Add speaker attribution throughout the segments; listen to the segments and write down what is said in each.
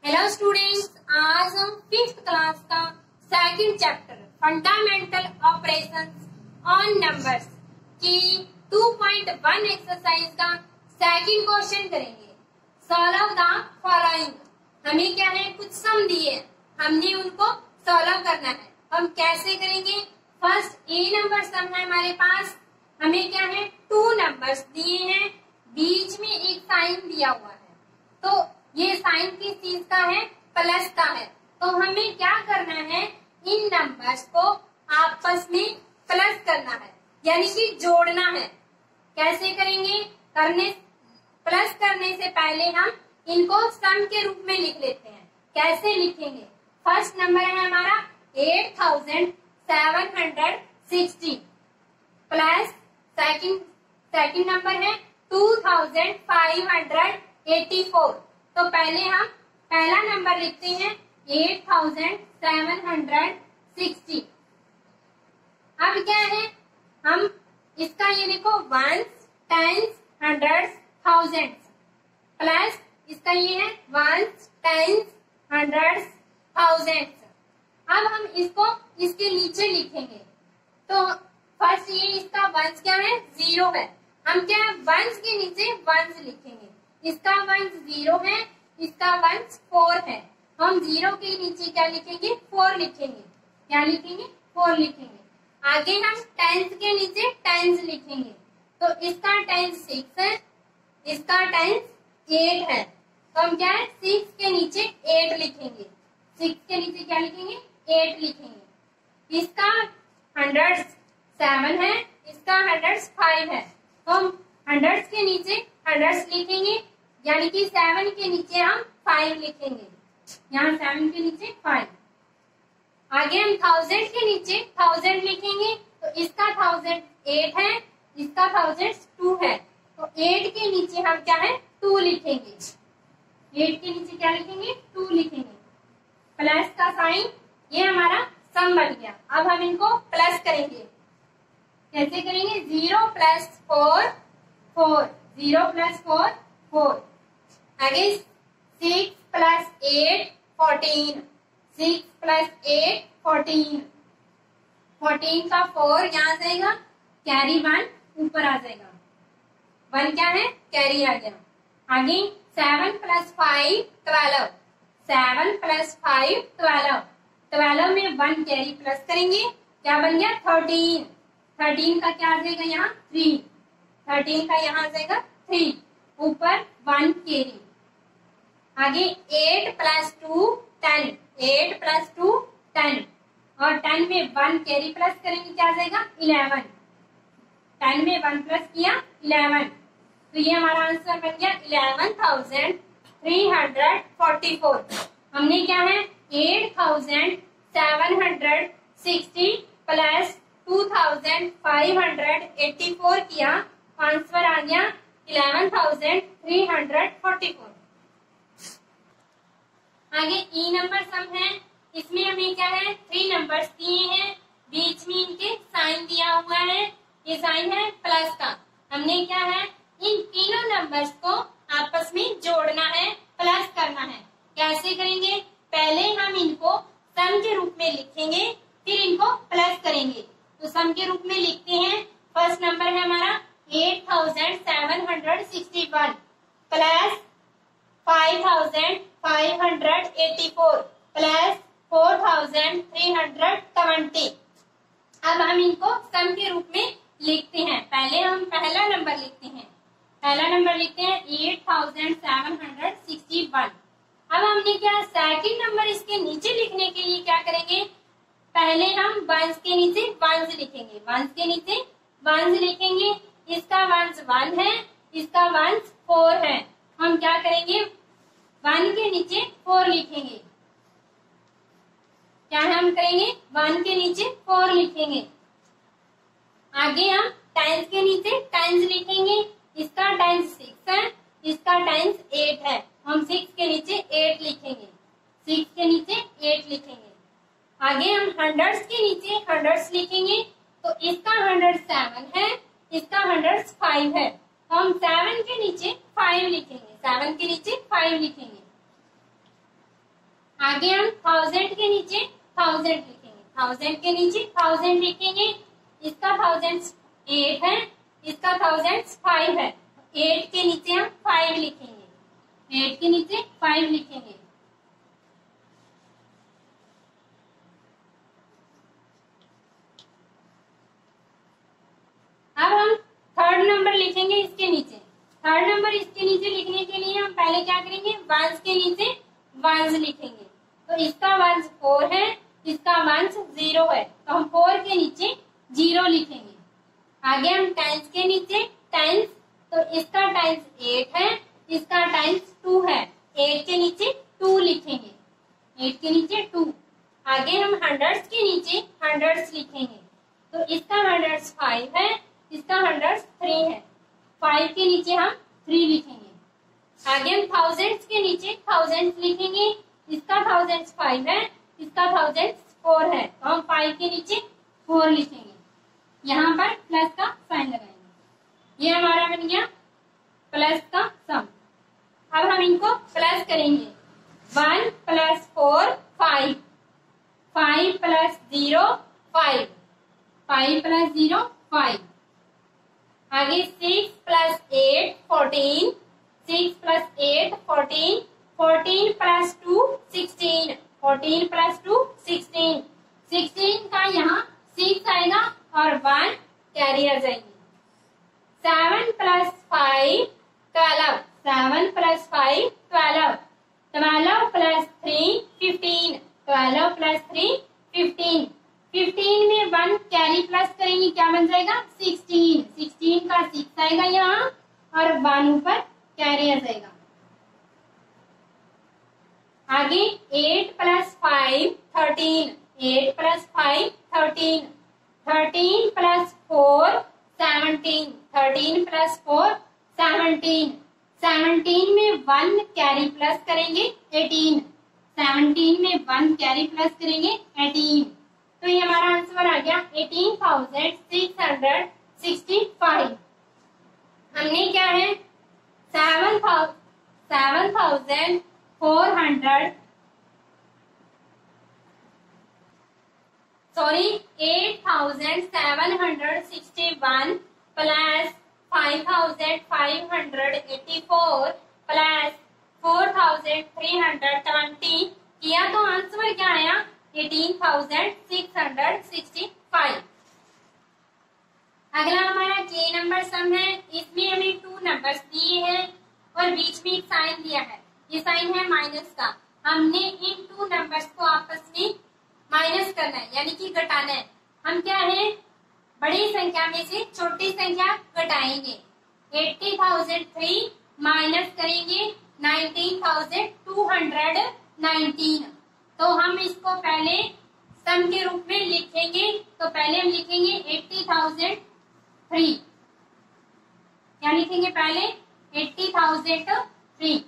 Speaker 1: Hello students, आज हम 5th class का second chapter fundamental operations on numbers की 2.1 एक्सरसाइज का सेकंड क्वेश्चन करेंगे। Solve the following. हमें क्या है, कुछ सम दिए, हमने उनको सॉल्व करना है। हम कैसे करेंगे? फर्स्ट ए नंबर सम है हमारे पास। हमें क्या है, 2 नंबर्स दिए हैं, बीच में एक साइन दिया हुआ है। तो ये साइन किस चीज का है? प्लस का है। तो हमें क्या करना है, इन नंबर्स को आपस में प्लस करना है, यानी कि जोड़ना है। कैसे करेंगे? प्लस करने से पहले हम इनको सम के रूप में लिख लेते हैं। कैसे लिखेंगे? फर्स्ट नंबर है हमारा 8760 प्लस सेकंड नंबर है 2584। तो पहले हम पहला नंबर लिखते हैं 8760। अब क्या है, हम इसका ये देखो ones, tens, hundreds, thousands, plus इसका ये है वंस, टेंस, हंड्रेड्स, थाउजेंड्स। अब हम इसको इसके नीचे लिखेंगे। तो फर्स्ट ये इसका वंस क्या है, 0 है। हम क्या है, वंस के नीचे वंस लिखेंगे। इसका वंस 0 है, इसका वंस 4 है। हम 0 के नीचे क्या लिखेंगे, 4 लिखेंगे। क्या लिखेंगे? 4 लिखेंगे। आगे हम टेंस के नीचे टेंस लिखेंगे। तो इसका टेंस 6 है, इसका टेंस 8 है। तो हम क्या है, 6 के नीचे 8 लिखेंगे। 6 के नीचे क्या लिखेंगे, 8 लिखेंगे। इसका हंड्रेड्स 7 है, इसका हंड्रेड्स 5 है। तो हम हंड्रेड्स के नीचे हंड्रेड्स लिखेंगे, यानी कि 7 के नीचे हम 5 लिखेंगे। यहाँ 7 के नीचे 5। आगे हम 1000 के नीचे 1000 लिखेंगे। तो इसका 1000 8 है, इसका 1000 2 है। तो 8 के नीचे हम क्या है, 2 लिखेंगे। 8 के नीचे क्या लिखेंगे, 2 लिखेंगे। प्लस का साइन, ये हमारा सम बन गया। अब हम इनको प्लस करेंगे। कैसे करेंगे? 0 + 4 4, 0 + 4 4। आगे 6 + 8 14, 6 + 8 14। 14 का 4 यहाँ आ जाएगा, कैरी 1 ऊपर आ जाएगा। 1 क्या है, कैरी आ गया। आगे 7 + 5 12, 7 + 5 12। 12 में 1 कैरी प्लस करेंगे, क्या बन गया, 13। 13 का क्या आ जाएगा, यहाँ 3। 13 का यहाँ आ जाएगा 3, ऊपर 1 कैरी। आगे 8 + 2 10, 8 + 2 10। और 10 में 1 कैरी प्लस करेंगे, क्या आ जाएगा, 11। 10 में 1 प्लस किया 11। तो ये हमारा आंसर बन गया 11,344। हमने क्या है, 8,760 प्लस 2,584 किया। आंसर आ गया 11,344। आगे ई नंबर सम है। इसमें हमें क्या है, 3 नंबर्स दिए हैं, बीच में इनके साइन दिया हुआ है। ये साइन है प्लस का। हमने क्या है, इन तीनों नंबर्स को आपस में जोड़ना है, प्लस करना है। कैसे करेंगे? पहले हम इनको सम के रूप में लिखेंगे, फिर इनको प्लस करेंगे। तो सम के रूप में लिखते हैं। फर्स्ट नंबर है हमारा 8761 प्लस 5584 प्लस 4320। अब हम इनको सम के रूप में लिखते हैं। पहले हम पहला नंबर लिखते हैं। पहला नंबर लिखते हैं 8761। अब हमने क्या, सेकंड नंबर इसके नीचे लिखने के लिए क्या करेंगे, पहले हम वंस के नीचे वंस लिखेंगे। वंस के नीचे वंस लिखेंगे। इसका वंस 1 है, इसका वंस 4 है। हम क्या करेंगे, 1 के नीचे 4 लिखेंगे। क्या हम करेंगे, 1 के नीचे 4 लिखेंगे। आगे हम टाइम्स के नीचे टाइम्स लिखेंगे। इसका टाइम्स 6 है, इसका टाइम्स 8 है। हम 6 के नीचे 8 लिखेंगे। 6 के नीचे 8 लिखेंगे। आगे हम हंड्रेड्स के नीचे हंड्रेड्स लिखेंगे। तो इसका 107 है, इसका 105 है। तो हम 7 के नीचे 5 लिखेंगे। 7 के नीचे 5 लिखेंगे। आगे हम 1000 के नीचे 1000 लिखेंगे, 1000 के नीचे 1000 लिखेंगे। इसका 1000 8 है, इसका 1000 5 है। 8 के नीचे हम 5 लिखेंगे, 8 के नीचे 5 लिखेंगे। अब हम थर्ड नंबर लिखेंगे इसके नीचे। थर्ड नंबर इसके नीचे लिखने के लिए हम पहले क्या करेंगे, वंस के नीचे वंस लिखेंगे। तो इसका वंस 4 है, इसका वंस 0 है, तो हम 4 के नीचे 0 लिखेंगे। आगे हम टाइम्स के नीचे टाइम्स, तो इसका टाइम्स 8 है, इसका टाइम्स 2 है। 8 के नीचे 2 लिखेंगे, 8 के नीचे 2। आगे हम हंड्रेड्स के नीचे हंड्रेड्स लिखेंगे। तो इसका हंड्रेड्स 5 है, इसका हंड्रेड्स 3 है। 5 के नीचे हम 3 लिखेंगे। आगे हम थाउजेंड्स के नीचे थाउजेंड्स लिखेंगे। इसका थाउजेंड्स 5 है, इसका थाउजेंड्स 4 है, तो हम 5 के नीचे 4 लिखेंगे। यहाँ पर प्लस का साइन लगाएंगे। ये हमारा बन गया प्लस का सम। अब हम इनको प्लस करेंगे। 1 + 4 5, 5 + 0 5, 5 + 0 5। आगे 6 + 8 14, 6 + 8 14, 14 + 2 16, 14 + 2 16। 16 का यहाँ 6 आएगा और 1 कैरी आ जाएगी। 7 + 5 12, 7 + 5 12, 12 + 3 15, 12 + 3 15। 15 में 1 कैरी प्लस करेंगे, क्या बन जाएगा 16। 16 का 6 आएगा यहाँ और 1 ऊपर कैरी आ जाएगा। आगे 8 + 5 13, 8 + 5 13, 13 + 4 17, 13 + 4 17। 17 में 1 कैरी प्लस करेंगे 18, 17 में 1 कैरी प्लस करेंगे 18। तो ये हमारा आंसर आ गया 18,665। हमने क्या है 7,400 सॉरी 8,761 प्लस 5,584 प्लस 4,320 किया तो आंसर क्या आया 18,665। अगला हमारा के नंबर सम है। इसमें हमें 2 नंबर्स दिए हैं और बीच में एक साइन दिया है, ये साइन है माइनस का। हमने इन 2 नंबर्स को आपस में माइनस करना है, यानी कि घटाना है। हम क्या है बड़ी संख्या में से छोटी संख्या घटाएंगे। 80,003 माइनस करेंगे 19,219। तो हम इसको पहले सम के रूप में लिखेंगे। तो पहले हम लिखेंगे 80,003, क्या लिखेंगे पहले 80,003।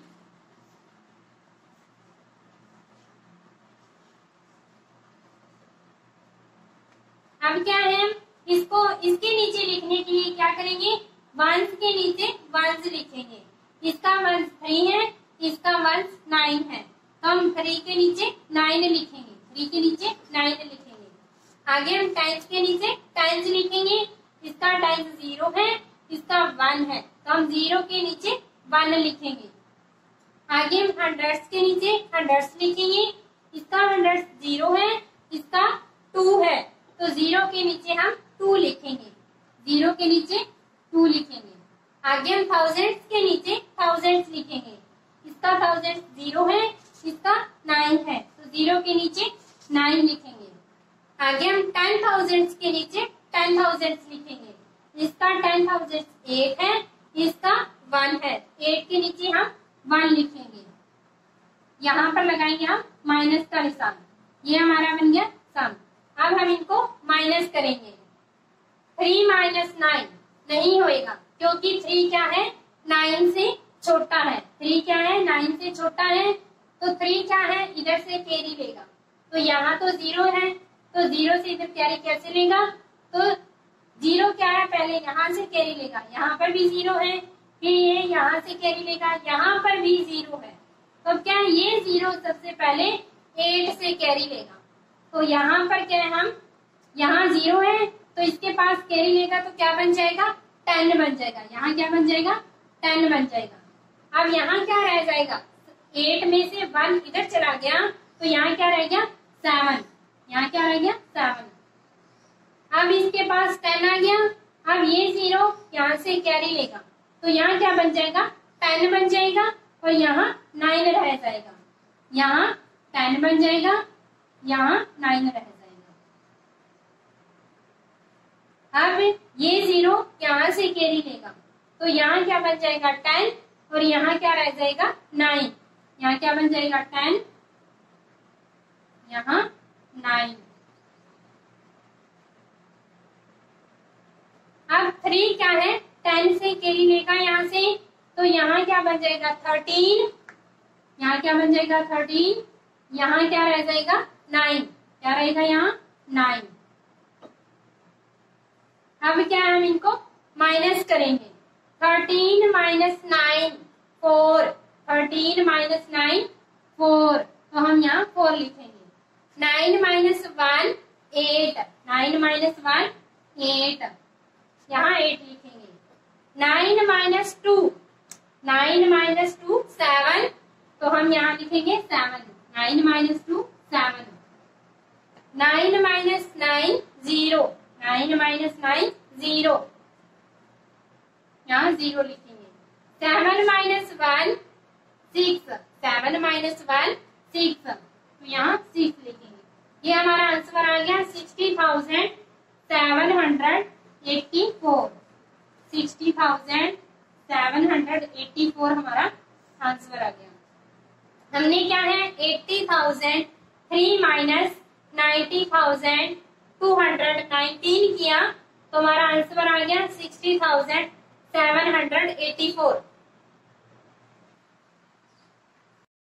Speaker 1: अब क्या है इसको इसके नीचे लिखने के लिए क्या करेंगे वंस के नीचे वंस लिखेंगे। इसका वंस 3 है, इसका वंस 9 है, तो हम 3 के नीचे 9 लिखेंगे, 3 के नीचे 9 लिखेंगे। आगे हम टाइम्स के नीचे टाइम्स लिखेंगे। इसका टाइम्स 0 है, इसका 1 है, तो हम 0 के नीचे 1 लिखेंगे। आगे हम हंड्रेड्स के नीचे हंड्रेड्स लिखेंगे। इसका हंड्रेड्स 0 है, इसका 2 है, तो 0 के नीचे हम 2 लिखेंगे, 0 के नीचे 2 लिखेंगे। आगे हम थाउजेंड्स के नीचे थाउजेंड्स लिखेंगे। इसका थाउजेंड्स 0 है, इसका 9 है, तो 0 के नीचे 9 लिखेंगे। आगे हम 10,000 के नीचे 10,000 लिखेंगे। इसका 10,000 8 है, इसका 1 है, 8 के नीचे हम 1 लिखेंगे। यहाँ पर लगाएंगे हम माइनस का निशान। ये हमारा बन गया सम। अब हम इनको माइनस करेंगे। 3 - 9 नहीं होएगा, क्योंकि 3 क्या है 9 से छोटा है। 3 क्या है 9 से छोटा है, तो 3 क्या है इधर से कैरी लेगा। तो यहाँ तो 0 है, तो 0 से इधर कैरी कैसे लेगा, तो 0 क्या है पहले यहाँ से कैरी लेगा, यहाँ पर भी 0 है, फिर ये यहाँ से कैरी लेगा, यहाँ पर भी 0 है। तो क्या है ये 0 सबसे पहले 8 से कैरी लेगा। तो यहाँ पर क्या है, हम यहाँ 0 है तो इसके पास कैरी लेगा तो क्या बन जाएगा, 10 बन जाएगा। यहाँ क्या बन जाएगा, 10 बन जाएगा। अब यहाँ क्या रह जाएगा, 8 में से 1 इधर चला गया तो यहाँ क्या रह गया, 7। यहाँ क्या रह गया, 7। अब इसके पास 10 आ गया। अब ये 0 यहाँ से कैरी लेगा तो यहाँ क्या बन जाएगा, 10 बन जाएगा और यहाँ 9 रह जाएगा। यहाँ 10 बन जाएगा, यहाँ 9 रह जाएगा। अब ये 0 यहाँ से कैरी लेगा तो यहाँ क्या बन जाएगा, 10 और यहाँ क्या रह जाएगा, 9। यहाँ क्या बन जाएगा, 10, यहाँ 9। अब 3 क्या है, 10 से कैरी लेगा यहाँ से तो यहाँ क्या बन जाएगा, 13। यहाँ क्या बन जाएगा, 13। यहाँ क्या रह जाएगा, 9। क्या रहेगा, यहाँ 9। अब क्या हम इनको माइनस करेंगे। 13 माइनस 9 4। 13 माइनस 9 4, तो हम यहाँ 4 लिखेंगे। 9 माइनस 1 8। 9 माइनस 1 8, यहाँ 8 लिखेंगे। 9 माइनस 2। 9 माइनस 2 7, तो हम यहाँ लिखेंगे 7। 9 माइनस 2 7। 9 माइनस 9 0। 9 माइनस 9 0, यहाँ 0 लिखेंगे। 7 माइनस 1 6। 7 माइनस 1 6, तो यहाँ 6 लिखेंगे। ये हमारा आंसर आ गया 60,784। 60,784 हमारा आंसर आ गया। हमने क्या है, 80,003 माइनस 90,219 किया तो हमारा आंसर आ गया 60,784।